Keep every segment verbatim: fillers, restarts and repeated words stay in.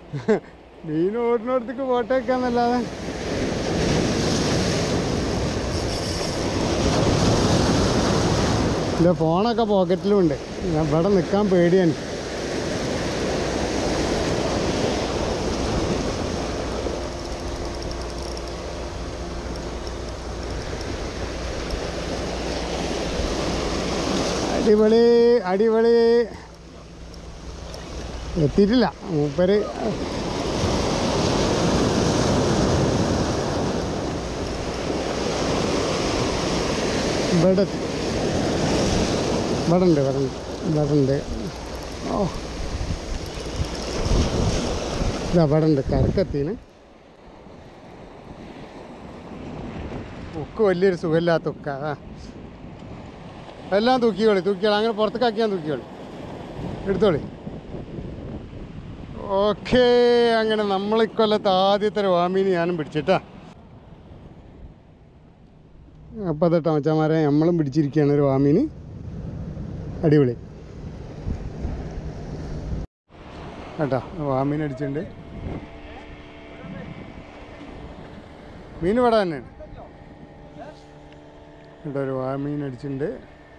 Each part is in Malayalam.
മീൻ ഓടുന്നിടത്തേക്ക് പോട്ടേക്കാന്നല്ലാതെ. എൻ്റെ ഫോണൊക്കെ പോക്കറ്റിലുമുണ്ട്. ഞാൻ ഇവിടെ നിൽക്കാൻ പേടിയാണ്. അടിപൊളി അടിപൊളി. എത്തിയിട്ടില്ല മൂപ്പര്. ഇവിടെ ഇവിടെ ഉണ്ട് ഇവിടെ ഉണ്ട് ഇവിടെ ഉണ്ട്. ഓ ഇതാ ഇവിടെ ഉണ്ട്. കരക്കെത്തിന് ഉക്ക് വലിയൊരു സുഖമില്ലാത്ത ഉക്ക. ആ എല്ലാം തൂക്കിക്കോളി തൂക്കിയോളി. അങ്ങനെ പുറത്തേക്കാക്കിയാൽ തൂക്കിക്കോളി. എടുത്തോളി. ഓക്കേ. അങ്ങനെ നമ്മളിക്കൊല്ലത്തെ ആദ്യത്തെ ഒരു വാമീൻ ഞാനും പിടിച്ചിട്ടാ. അപ്പം അതെട്ടോ മച്ചാമാരെ, നമ്മളും പിടിച്ചിരിക്കുകയാണ് ഒരു വാമീൻ. അടിപൊളി കേട്ടോ. വാമീൻ അടിച്ചിട്ടുണ്ട്. മീൻ ഇവിടെ തന്നെയാണ് കേട്ടോ. ഒരു വാമീൻ അടിച്ചിട്ടുണ്ട്.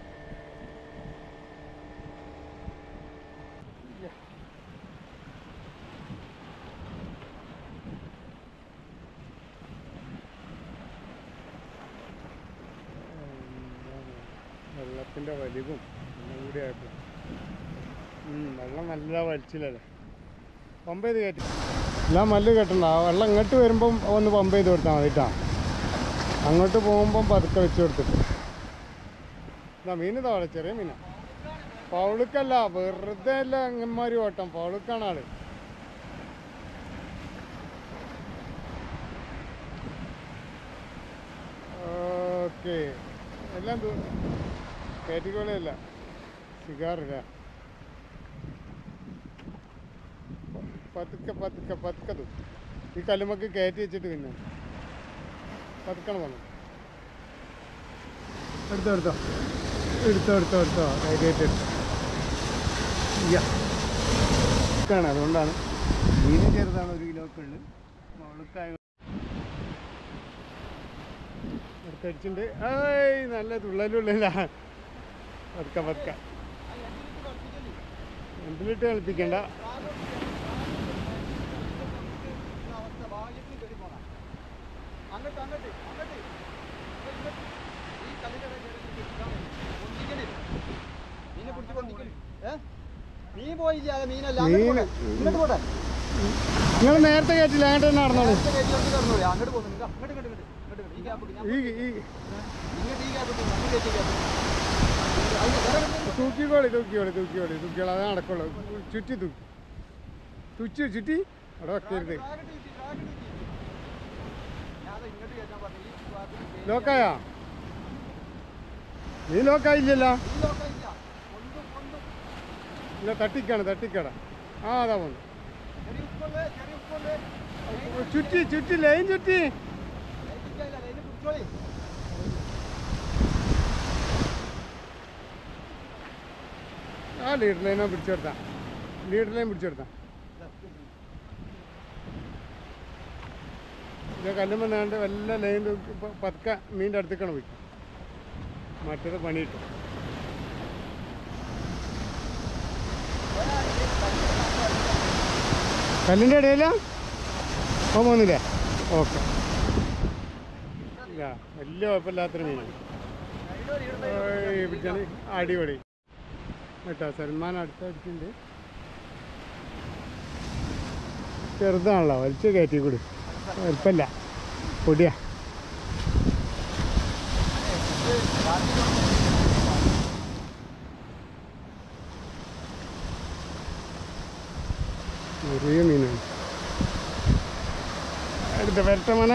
വെള്ളത്തിൻ്റെ വലിവും എല്ലാം കൂടി ആയപ്പോൾ വെള്ളം നല്ല വലിച്ചില്ലല്ലേ. പമ്പ് ചെയ്ത് കയറ്റി എല്ലാം മല്ല് കെട്ടണ്ട. ആ വെള്ളം ഇങ്ങോട്ട് വരുമ്പം ഒന്ന് പമ്പ് ചെയ്ത് കൊടുത്താൽ മതിട്ടാ. അങ്ങോട്ട് പോകുമ്പം പതുക്കെ വെച്ച് കൊടുത്തിട്ട്. എന്താ മീൻ ഇതാ അവിടെ ചെറിയ മീനാ. പൗളുക്കല്ല, വെറുതെ അല്ല അങ്ങന്മാര് ഓട്ടം. പൗളുക്കാണ് ആള്. ഓക്കെ. എല്ലാം കയറ്റിക്കോളിയല്ല സിഗാറില്ല. പതുക്കെ പതുക്കെ പതുക്കെ തൂ. ഈ കല്ലുമൊക്കെ കയറ്റി വെച്ചിട്ട് പിന്നെ പതുക്കണം വന്നു. എടുത്തോ എടുത്തോ എടുത്തോ എടുത്തോ എടുത്തോ കയറ്റിയിട്ട് എടുത്തോ. ാണ് അതുകൊണ്ടാണ് മീനും ചെറുതാണ്. ഒരു കിലോ ഒക്കെ ഉള്ളു. മുളക്കായ അടുത്തടിച്ചിട്ടുണ്ട്. ഏയ് നല്ല തുള്ളലുള്ളില്ല. പതുക്കെ പതുക്കെ എന്തിലിട്ട് കളിപ്പിക്കണ്ട. നിങ്ങൾ നേരത്തെ കയറ്റില്ല, അങ്ങോട്ട് തന്നെ നടന്നോളൂ. തൂക്കിക്കോളി തൂക്കിക്കോളി തൂക്കിക്കോളി തൂക്കിക്കോളി. അത് നടക്കുള്ളൂ. ചുറ്റി തൂക്കി തുച്ചു ചുറ്റി അവിടെ വെക്കരുത്. ലോക്കായാ? നീ ലോക്കായില്ലല്ലോ. ഇല്ല തട്ടിക്കാണ് തട്ടിക്കട. ആ അതാ പോന്നു. ചുറ്റി ചുറ്റി ലൈൻ ചുറ്റി. ആ ലീഡർ ലൈനോ പിടിച്ചെടുത്താ. ലീഡർ ലൈൻ പിടിച്ചെടുത്താ. ഇത് കല്ലുമ്പോൾ നേണ്ട വല്ല ലൈൻ പതുക്ക മീൻ്റെ അടുത്തേക്കാണ് പോയി. മറ്റേത് പണിയിട്ടു. കല്ലിൻ്റെ ഇടയില അപ്പോൾ പോകുന്നില്ലേ? ഓക്കെ. ഇല്ല വലിയ കുഴപ്പമില്ലാത്തൊരു മീനാണ്. പിടിച്ചാണ് അടിപൊളി കേട്ടോ. സൽമാൻ അടുത്തടിച്ചിട്ടുണ്ട്. ചെറുതാണല്ലോ, വലിച്ച് കയറ്റി കൂടി. കുഴപ്പമില്ല, പൊടിയാ. ചെറിയ മീനാണ്. അടുത്ത വരട്ടമന.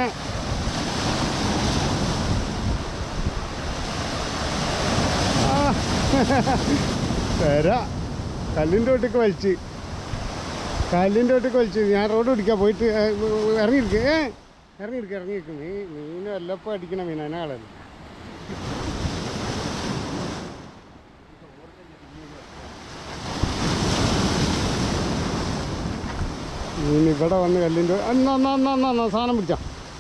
തര കല്ലിൻ്റെ ഒട്ടിക്ക് വലിച്ച് കല്ലിൻ്റെ ഒട്ടിക്ക് വലിച്ച് ഞാൻ റോഡ് പിടിക്കാൻ പോയിട്ട് ഇറങ്ങിയിരിക്കുക. ഏ ഇറങ്ങിയിരിക്കുക ഇറങ്ങിയിരിക്കും. മീൻ മീൻ വല്ലപ്പോൾ അടിക്കണ മീൻ അതിനാളല്ല. ഇനി ഇവിടെ വന്ന് കല്ലിൻ്റെ എന്നാ എന്നാ എന്നാ എന്നാ എന്നാ സാധനം പിടിച്ചാ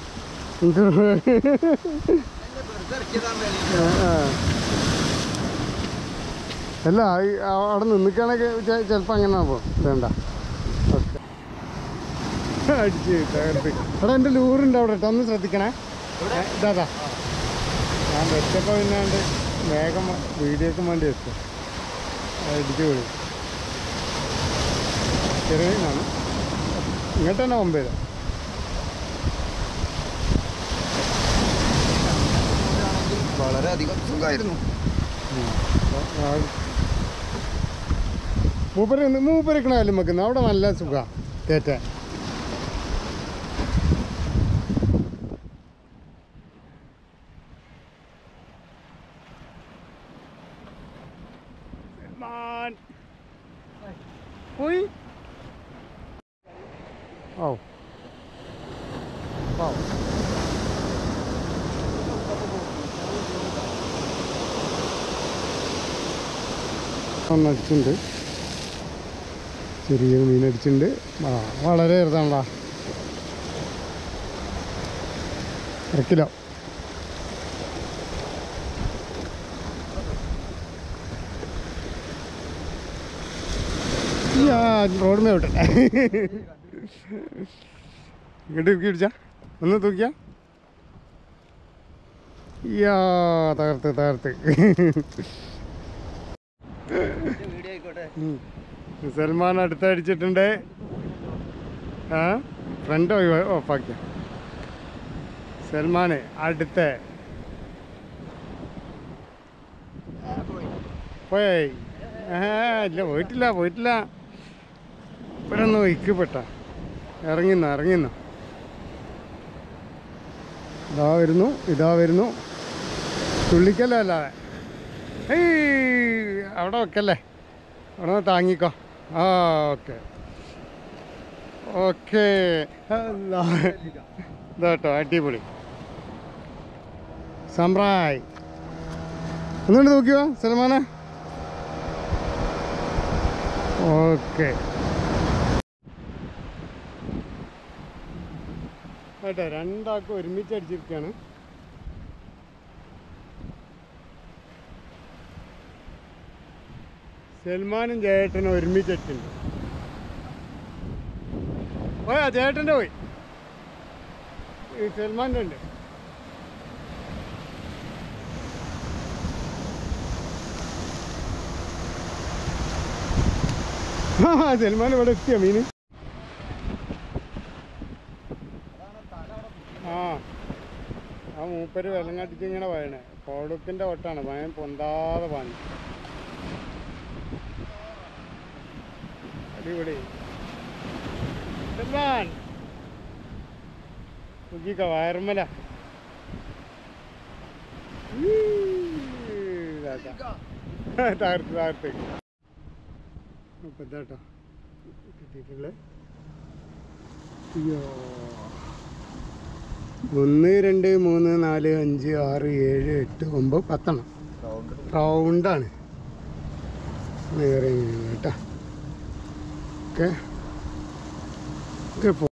അല്ല അവിടെ നിന്നിക്കാണെങ്കിൽ ചിലപ്പോൾ അങ്ങനെ പോകും വേണ്ട ഓക്കെ അടിച്ച് തകർത്ത് എടാ എൻ്റെ ലൂറുണ്ട് അവിടെ കേട്ടോ ഒന്ന് ശ്രദ്ധിക്കണേ ഇതാ ഞാൻ വെച്ചപ്പോൾ പിന്നാണ്ട് വേഗം വീഡിയോക്ക് വേണ്ടി വെച്ചു അടിച്ചു പോയി ചെറിയ മീനാണ് ഇങ്ങോട്ട് തന്നെ ഒമ്പത് വളരെയധികം സുഖമായിരുന്നു മൂപ്പര് മൂപ്പരിക്കണ കാര്യം വെക്കുന്നു അവിടെ നല്ല സുഖമാണ് കയറ്റാൻ പോയി ഓ ഓ ഒന്നടിച്ചിട്ടുണ്ട് ചെറിയ മീനടിച്ചിട്ടുണ്ട് ആ വളരെ ചെറുതാണല്ലോ അര കിലോ റോഡ് മേ വിട്ടെ ഇങ്ങോട്ട് തൂക്കി പിടിച്ചാ ഒന്ന് തൂക്കിയാ യാ തകർത്ത് തകർത്ത് സൽമാൻ അടുത്തടിച്ചിട്ടുണ്ട് ആ ഫ്രണ്ട് ഓഫാക്കിയ സൽമാന് അടുത്ത പോയേ ആ ഇല്ല പോയിട്ടില്ല പോയിട്ടില്ല ഇവിടെ ഒന്ന് ഒഴിക്കപ്പെട്ട ഇറങ്ങിന്നോ ഇറങ്ങിന്നോ ഇതാ വരുന്നു ഇതാ വരുന്നു തുള്ളിക്കല്ലോ അല്ലാതെ ഏയ് അവിടെ വെക്കല്ലേ അവിടെ നിന്ന് താങ്ങിക്കോ ആ ഓക്കെ ഓക്കെ ഇതാട്ടോ അടിപൊളി സമ്പ്രായ് ഒന്നുകൊണ്ട് നോക്കിയോ സൽമാനെ ഓക്കെ കേട്ടോ രണ്ടാൾക്കും ഒരുമിച്ച് അടിച്ചിരിക്കുകയാണ് സൽമാനും ജയേട്ടനും ഒരുമിച്ച് അടിച്ചിട്ടുണ്ട് പോയാ ജയേട്ടൻ്റെ പോയി ഈ സൽമാൻ്റെ ഉണ്ട് ആ സൽമാൻ ഇവിടെ എത്തിയോ മീന് ആ ആ മൂപ്പര് വെള്ളം കട്ടിച്ച് ഇങ്ങനെ പോയണേ കോടുപ്പിൻ്റെ ഒട്ടാണ് ഭയം പൊന്താതെ പാനി അടിപൊളി സൽമാൻ നോക്കിക്ക വയർമല താർത്ത് താർത്ത് അപ്പം ഇതാട്ടോ കിട്ടിയിട്ടുള്ളത് അയ്യോ ഒന്ന് രണ്ട് മൂന്ന് നാല് അഞ്ച് ആറ് ഏഴ് എട്ട് ഒമ്പത് പത്തെണ്ണം റൗണ്ടാണ് നേരെ കേട്ടോ ഓക്കെ ഓക്കെ